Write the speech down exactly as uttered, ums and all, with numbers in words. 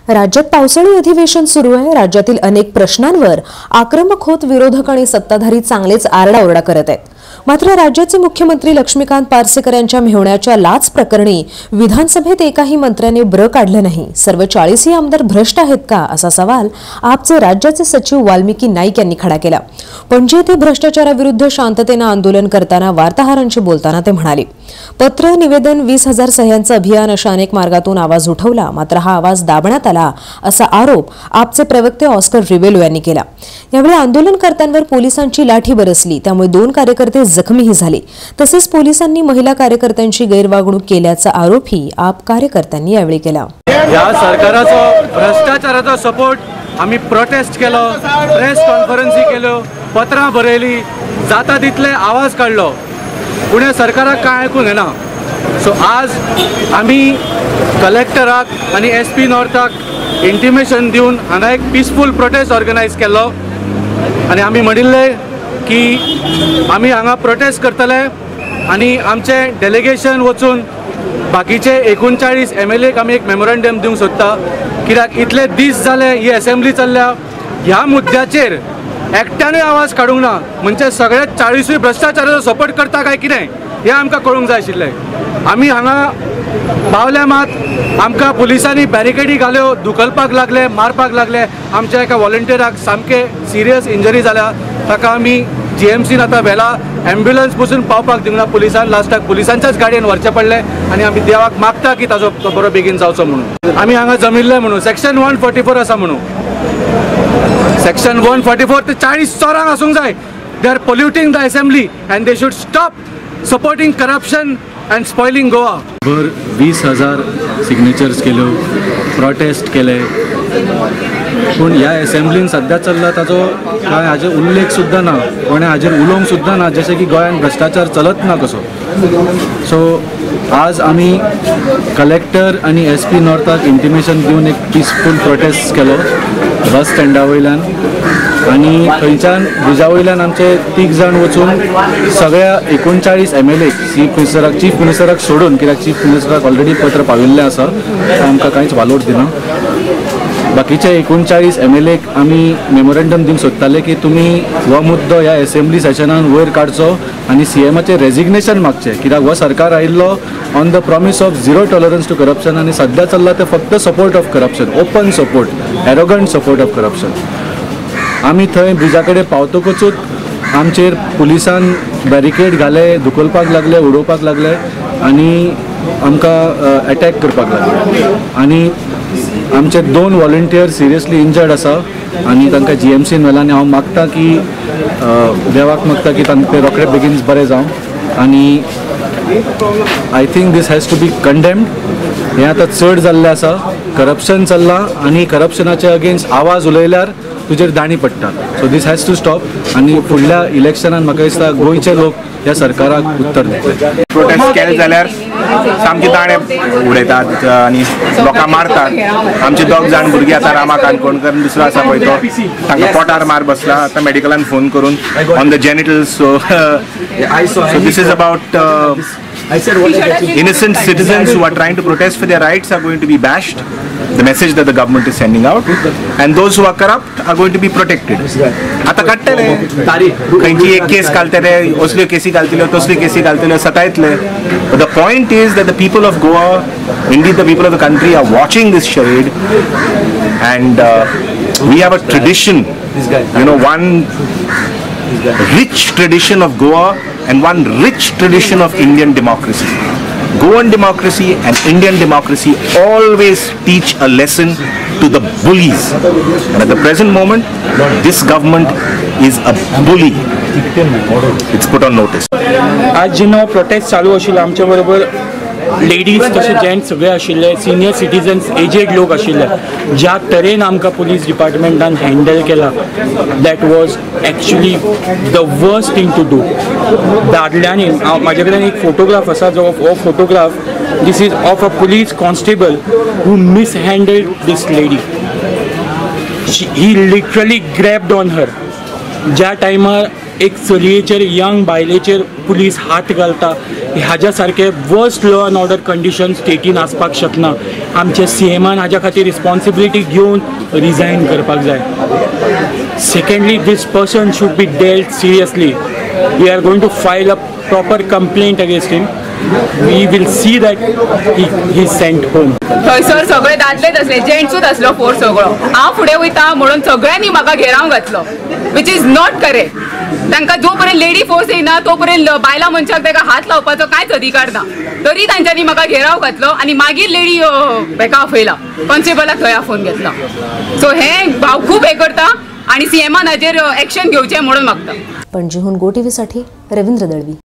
राज्यात पावसाळी अधिवेशन सुरू आहे। राज्यातील अनेक प्रश्नांवर आक्रमक होत विरोधक आणि सत्ताधारी चांगलेच आरडाओरडा करत आहेत। मात्र राज्याचे मुख्यमंत्री लक्ष्मीकांत पार्सेकर यांच्या मेहुण्याच्या लाच प्रकरणी विधानसभेत एकाही मंत्र्याने ब्र काढलं नाही। सर्व चाळीसही आमदार भ्रष्ट आहेत का असा सवाल आपचे राज्याचे सचिव वाल्मिकी नाईक यांनी खडा केला। पणजी येथे भ्रष्टाचाराविरुद्ध शांततेने आंदोलन करताना वार्ताहरांशी बोलताना ते म्हणाले, पत्र निवेदन वीस हजार सह्यांचं अभियान अशा अनेक मार्गातून आवाज उठवला, मात्र हा आवाज दाबण्यात आला असा आरोप आपचे प्रवक्ते ऑस्कर रिवेलो यांनी केला। यावेळी आंदोलनकर्त्यांवर पोलिसांची लाठी बरसली, त्यामुळे दोन कार्यकर्ते जखमीही झाले। तसेच पोलिसांनी महिला कार्यकर्त्यांची गैरवागणूक केल्याचा आरोपही आप कार्यकर्त्यांनी यावेळी केला। या सरकाराचा भ्रष्टाचाराचा सपोर्ट आम्ही प्रोटेस्ट केलो, प्रेस कॉन्फरन्सी केलो, पत्रां बरयली, जाता तितले आवाज काढलो, पुणे सरकाराक काय ऐकून येना। सो आज आम्ही कलेक्टराक आणि एस पी नॉर्थाक इंटिमेशन दिवन हांगा एक पीसफूल प्रोटेस्ट ऑर्गनायज केलो आणि आम्ही म्हणिल्ले की आम्ही हांगा प्रोटेस्ट करतले आणि आमचे डेलिगेशन वचून बाकीचे एकोणचाळीस एम एल एक आमी एक मेमोरंडम दिवंक सोदता, कित्याक इतले दीस जाले ही असेंब्ली चल्ल्या, ह्या मुद्द्याचेर एकट्यानूय आवाज काडूंक ना, म्हणजे सगळे चाळीसूय भ्रष्टाचाराचो सपोर्ट करता काय कितें हें आमकां कळूंक जाय आशिल्लें। आमी हांगा पावले मात आमकां पुलिसांनी बॅरिकेडी घाल्यो, धुकलपाक लागले, मारपाक लागले। आमच्या एका व्हॉलंटियराक सामके सिरियस इंजरी जाल्या, ताका आमी जी एम सीन आतां व्हेला, एम्ब्युलन्स पसून पावपाक दिवना पुलिसान, लास्टाक पुलिसांच्याच गाडयेन व्हरचे पडले आनी आमी देवाक मागता की ताजो तो बरो बेगीन जावचो म्हणून। आमी हांगा जमिल्ले म्हणून सेक्शन वन फोर्टी फोर आसा म्हणून, सेक्शन वन फोर्टी फोर ते चाळीस चोरांक आसूंक जाय। They are polluting the assembly and they should stop supporting corruption and spoiling Goa. भर वीस हजार सिग्नेचर्स केल्यो, प्रोटेस्ट केले, पूण ह्या असेंब्लीन सद्या चल्ला ताजो कांय हाजे उल्लेख सुद्दां ना, कोणें हाजेर उलोवंक सुद्दां ना, जशें की गोंयान भ्रष्टाचार चलत ना कसो। सो आज आमी कलेक्टर आनी एस पी नॉर्थाक इंटिमेशन दिवन एक पीसफूल प्रोटेस्ट केलो बस स्टँडा वयल्यान, आनी थंयच्यान ब्रिजा वयल्यान आमचे तीग जाण वचून सगळ्या एकोणचाळीस एम एल एक चीफ मिनिस्टराक चीफ मिनिस्टराक सोडून, कित्याक चीफ मिनिस्टराक ऑलरेडी पत्र पाविल्लें आसा, आमकां कांयच वालोर दिना, बाकीचे एकोणचाळीस एम एल एक आमी मेमोरंडम दिवंक सोदताले की तुमी हो मुद्दो ह्या असेंब्ली सेशनान वयर काडचो आनी सी एमाचें रेजिग्नेशन मागचें, कित्याक हो सरकार आयिल्लो on the promise of zero tolerance to corruption, आनी सद्या चल्ला ते फक्त support of corruption, open support, arrogant support of corruption. आमी थंय ब्रिजा कडेन पावतकूच आमचेर पुलिसान बॅरिकेड घाले, धुकलपाक लागले, उडोवपाक लागले आनी आमकां अटॅक करपाक लागले, आनी आमचे दोन व्हॉलंटियर सिरियसली इंजर्ड आसा आनी तांकां जी एम सीन व्हेला। आनी हांव मागता की देवाक मागता की तांकां रोखडे बेगीन बरें जावं आनी I think this has to be condemned. हें आतां चड जाल्लें आसा, करप्शन चल्लां आनी करप्शनाचे अगेन्स्ट आवाज उलयल्यार तुजेर दाणी पडटा। So this has to stop आनी फुडल्या इलेक्शनान म्हाका दिसता गोंयचे लोक ह्या सरकाराक उत्तर दितले। प्रोटेस्ट केले जाल्यार सामके दाणे उडयतात आनी लोकांक मारतात। आमचे दोग जाण भुरगीं आतां रामा काणकोणकर दुसरो आसा पळय तो, तांकां पोटार मार बसला, आतां मेडिकलान फोन करून on the genitals. So so this is about innocent citizens who are trying to protest for their rights are going to be bashed, the message that the government is sending out, and those who are corrupt are going to be protected. आता काडटले खंयची एक केस घालतले, असल्यो केसी घालतल्यो, तसल्यो केसी घालतल्यो, सतायतले। But the point is that the people of Goa, indeed the people of the country, are watching this charade, and uh, we have a tradition, you know, one rich tradition of Goa and one rich tradition of Indian democracy. Goan democracy and Indian democracy always teach a lesson to the bullies, and at the present moment this government is a bully. It's put on notice. आज जेन्ना prostate चालू आशिल्लो आमच्या बरोबर ladies तशें gents सगळे आशिल्ले, senior citizens, aged लोक आशिल्ले, ज्या तरेन आमकां पुलीस डिपार्टमेंटान हँडल केला, that was actually the worst thing to do. दादल्यांनी म्हाजे कडेन एक फोटोग्राफ आसा, जो हो photograph this is of a police constable who mishandled this lady. He literally grabbed on her. ज्या टायमार एक चलयेचेर यंग बायलेचेर पुलीस हात घालता हाज्या सारखे worst law and order condition स्टेटीन आसपाक शकना. आमच्या सी एमान हाज्या खातीर रिस्पॉन्सिबिलिटी घेवन रिजायन करपाक जाय. Secondly this person should be dealt seriously. We are going to file a proper complaint against him. We will see that he he sent home. थंयसर सगळे दादलेच असले, जेंट्सूच असलो फोर सगळो. हांव फुडें वयता म्हणून सगळ्यांनी म्हाका घेराव घातलो, विच इज नॉट करेक्ट. तांकां जो पर्यंत लेडी फोर्स येना तो पर्यंत बायला मनशाक ताका हात लावपाचो कांयच अधिकार ना. तरी तांच्यांनी म्हाका घेराव घातलो आनी मागीर लेडी हेका afयला, कॉन्स्टेबलाक थंय फोन घेतला. सो हे हांव खूब हे करता आनी सीएमान हाजेर एक्शन घेवचें म्हणून मागता. पणजीहून गो टीव्हीसाठी रवींद्र दळवी.